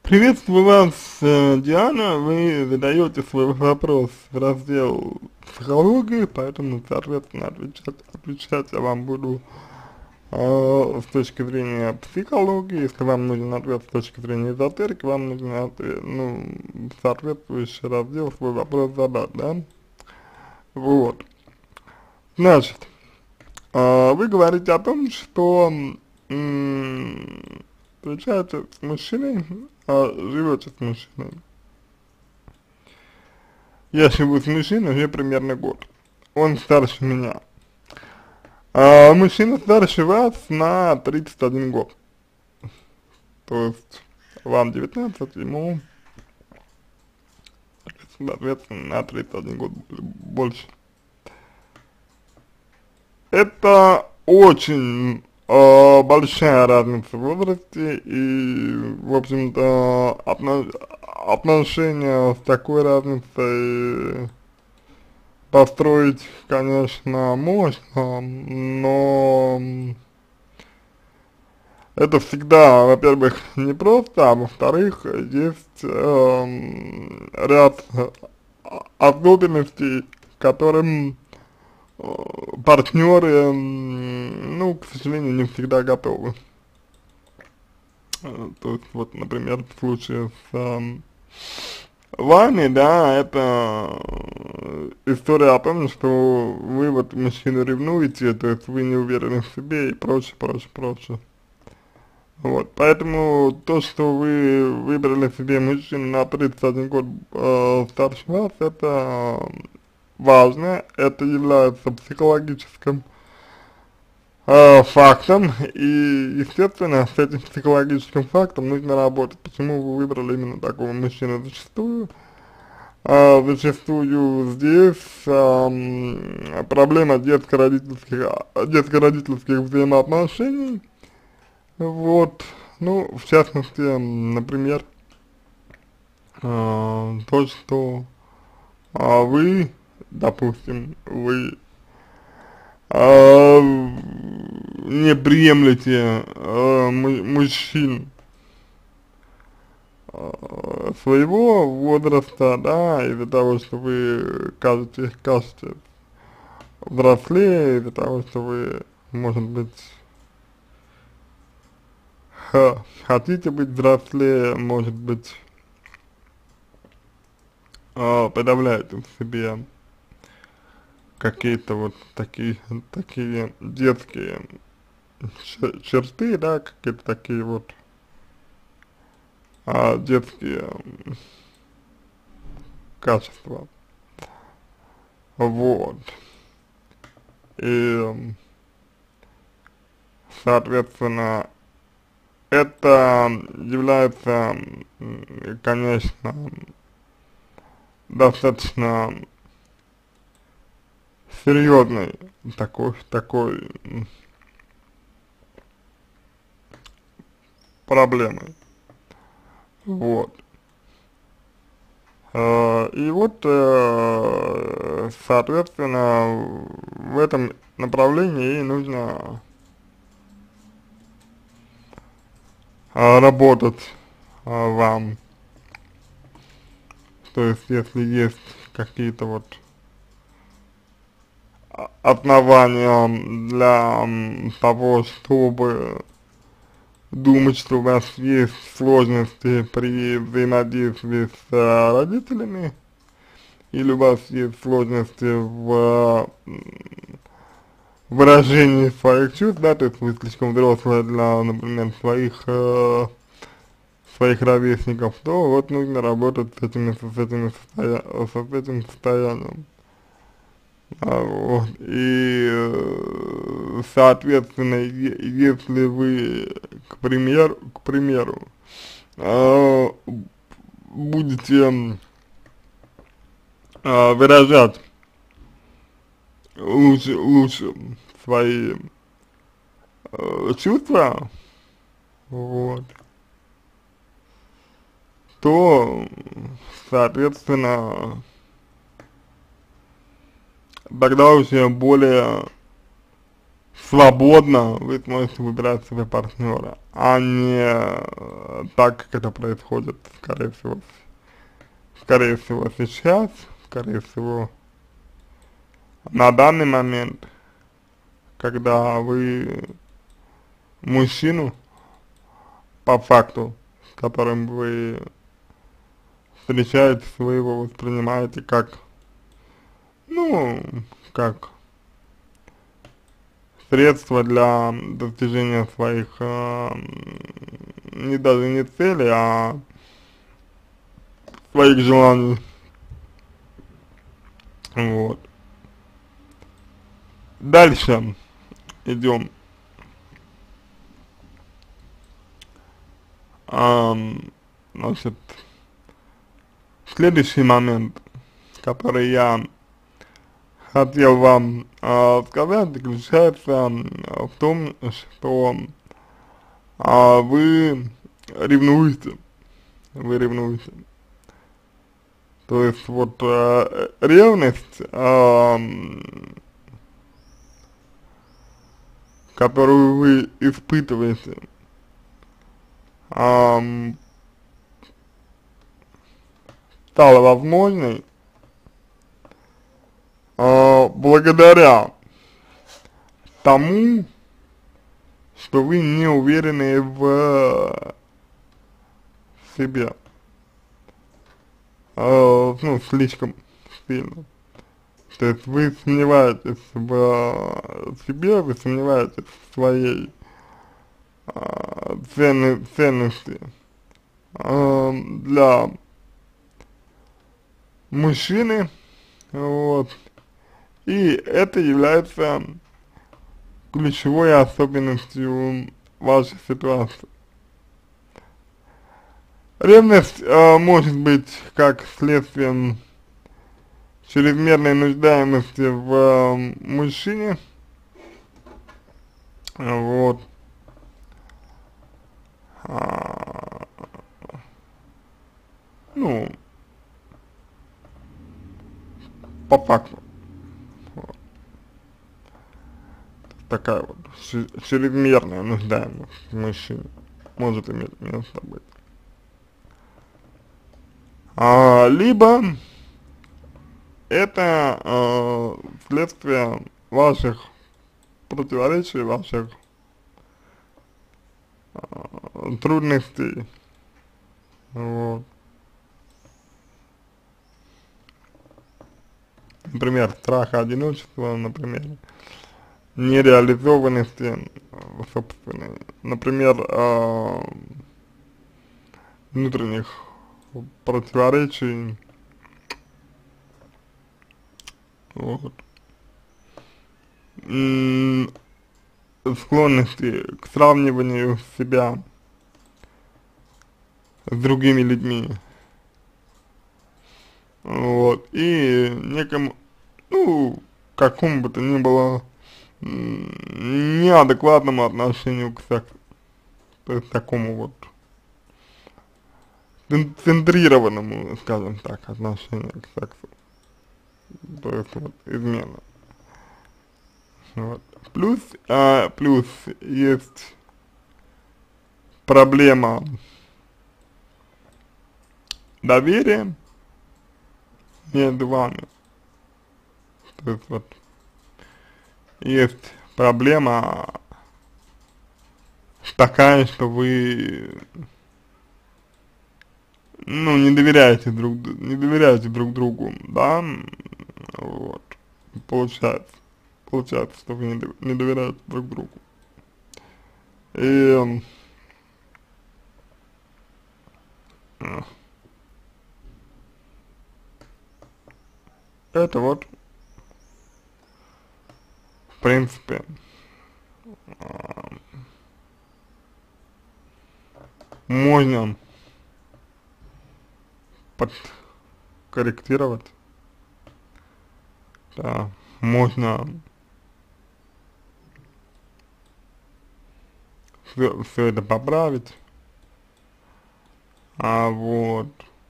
Приветствую вас, Диана. Вы задаете свой вопрос в раздел психологии, поэтому, соответственно, отвечать я вам буду с точки зрения психологии. Если вам нужен ответ с точки зрения эзотерики, вам нужно соответствующий раздел свой вопрос задать, да? Вот. Значит, вы говорите о том, что встречаетесь с мужчиной, живете с мужчиной. Я живу с мужчиной уже примерно год. Он старше меня. Мужчина старше вас на 31 год. То есть вам 19, ему, соответственно, на 31 год больше. Это очень большая разница в возрасте и, в общем-то, отношения с такой разницей построить, конечно, можно, но это всегда, во-первых, непросто, а во-вторых, есть ряд особенностей, к которым партнеры, ну, к сожалению, не всегда готовы. То есть, вот, например, в случае с вами, да, это история о том, что вы вот мужчину ревнуете, то есть вы не уверены в себе и прочее, прочее, прочее. Вот, поэтому то, что вы выбрали себе мужчину на 31 год старше вас, это важно, это является психологическим фактом, и, естественно, с этим психологическим фактом нужно работать. Почему вы выбрали именно такого мужчину зачастую? Зачастую здесь проблема детско-родительских взаимоотношений. Вот, ну, в частности, например, то, что вы, допустим, вы не приемлете мужчин своего возраста, да, из-за того, что вы кажетесь взрослее, из-за того, что вы, может быть, хотите быть взрослее, может быть, подавляете в себе какие-то вот такие детские черты, да, какие-то такие вот детские качества, вот, и, соответственно, это является, конечно, достаточно серьезной такой проблемой, вот. И вот, соответственно, в этом направлении и нужно работать вам. То есть, если есть какие-то вот основания для того, чтобы думать, что у вас есть сложности при взаимодействии с родителями, или у вас есть сложности в выражении своих чувств, да, то есть вы слишком взрослые для, например, своих ровесников, то вот нужно работать с этим состоянием. Вот. И, соответственно, если вы, к примеру, э, будете выражать лучше свои чувства, вот, то, соответственно, тогда уже более свободно вы сможете выбирать себе партнера, а не так, как это происходит, скорее всего сейчас, скорее всего на данный момент, когда вы мужчину, по факту, с которым вы встречаетесь, вы его воспринимаете как, ну, как средство для достижения своих, не даже не целей, а своих желаний, вот. Дальше идем. Значит, следующий момент, который я хотел вам сказать, заключается в том, что вы ревнуете, То есть вот ревность, которую вы испытываете, стала возможной благодаря тому, что вы не уверены в себе, ну, слишком сильно. То есть вы сомневаетесь в себе, вы сомневаетесь в своей ценности для мужчины, вот, и это является ключевой особенностью вашей ситуации. Ревность может быть как следствием чрезмерной нуждаемости в мужчине, вот, ну, по факту, вот, такая вот чрезмерная нуждаемость в мужчине может иметь место быть. Либо это следствие ваших противоречий, ваших трудностей, вот. Например, страха одиночества, например, нереализованности собственной, например, внутренних противоречий, вот. Склонности к сравниванию себя с другими людьми, вот, и некому, ну, какому бы то ни было неадекватному отношению к сексу, то есть такому вот центрированному, скажем так, отношению к сексу, то есть вот измена, вот. Плюс есть проблема доверия между вами, то есть вот есть проблема такая, что вы, ну, не доверяете друг другу, да, вот, получается, что вы не доверяете друг другу, и это вот, в принципе, можно подкорректировать, да, можно все это поправить, вот,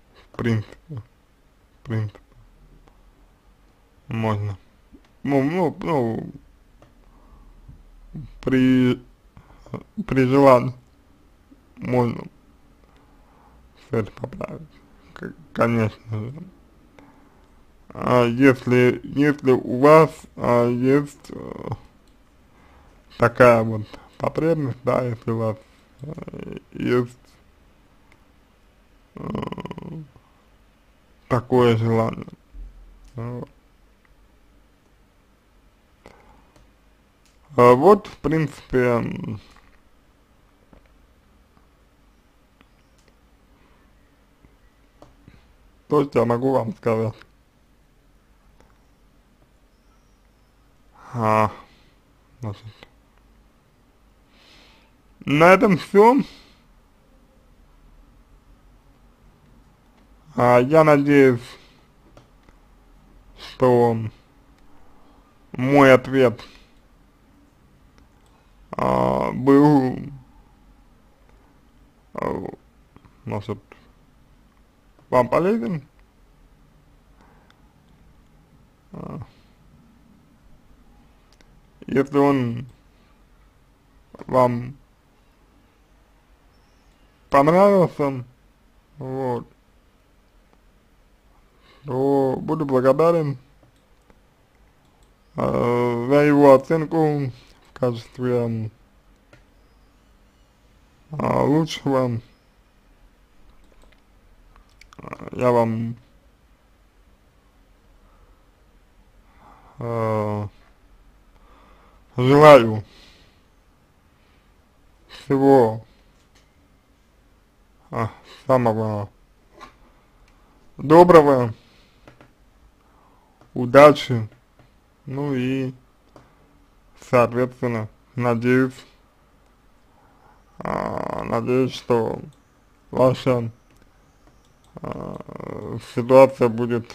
в принципе, можно, ну, при, при желании можно все это поправить, конечно же. Если у вас есть такая вот потребность, да, если у вас есть э, такое желание. Вот. Вот, в принципе, то, что я могу вам сказать. А, значит, на этом все. Я надеюсь, что мой ответ был, а, значит, вам полезен. А, Если он вам понравился, вот, то буду благодарен за его оценку в качестве лучшего. Я вам э, желаю всего самого доброго, удачи, ну и, соответственно, надеюсь, что ваша ситуация будет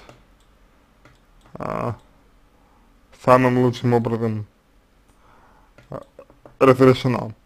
самым лучшим образом разрешена.